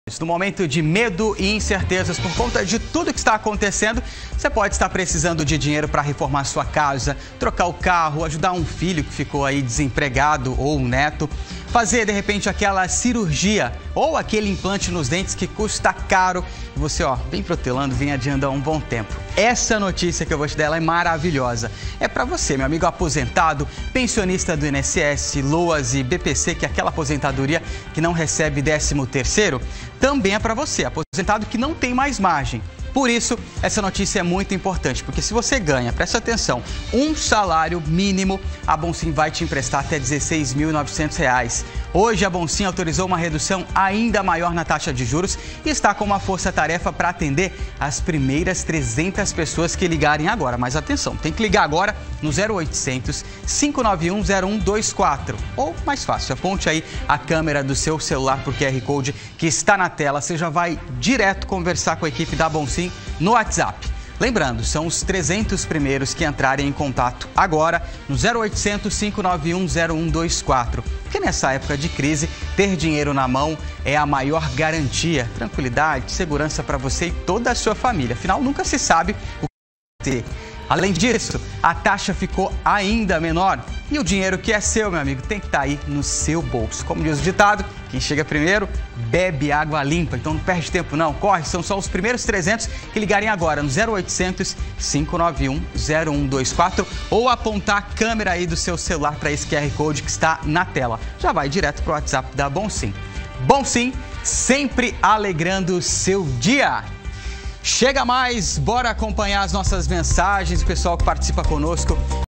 No momento de medo e incertezas por conta de tudo que está acontecendo, você pode estar precisando de dinheiro para reformar sua casa, trocar o carro, ajudar um filho que ficou aí desempregado ou um neto, fazer de repente aquela cirurgia ou aquele implante nos dentes que custa caro e você, vem protelando, vem adiando há um bom tempo. Essa notícia que eu vou te dar ela é maravilhosa. É para você, meu amigo aposentado, pensionista do INSS, LOAS e BPC, que é aquela aposentadoria que não recebe 13º, também é para você, aposentado que não tem mais margem. Por isso, essa notícia é muito importante, porque se você ganha, presta atenção, um salário mínimo, a Bonsim vai te emprestar até R$ 16.900. Hoje, a Bonsim autorizou uma redução ainda maior na taxa de juros e está com uma força-tarefa para atender as primeiras 300 pessoas que ligarem agora. Mas atenção, tem que ligar agora no 0800 591 0124. Ou, mais fácil, aponte aí a câmera do seu celular para o QR Code que está na tela. Você já vai direto conversar com a equipe da Bonsim no WhatsApp. Lembrando, são os 300 primeiros que entrarem em contato agora no 0800 591 0124. Porque nessa época de crise, ter dinheiro na mão é a maior garantia, tranquilidade, segurança para você e toda a sua família. Afinal, nunca se sabe o que vai ter. Além disso, a taxa ficou ainda menor e o dinheiro que é seu, meu amigo, tem que estar aí no seu bolso. Como diz o ditado, quem chega primeiro bebe água limpa. Então não perde tempo não, corre, são só os primeiros 300 que ligarem agora no 0800 591 0124 ou apontar a câmera aí do seu celular para esse QR Code que está na tela. Já vai direto para o WhatsApp da Bonsim. Bonsim, sempre alegrando o seu dia. Chega mais, bora acompanhar as nossas mensagens, o pessoal que participa conosco.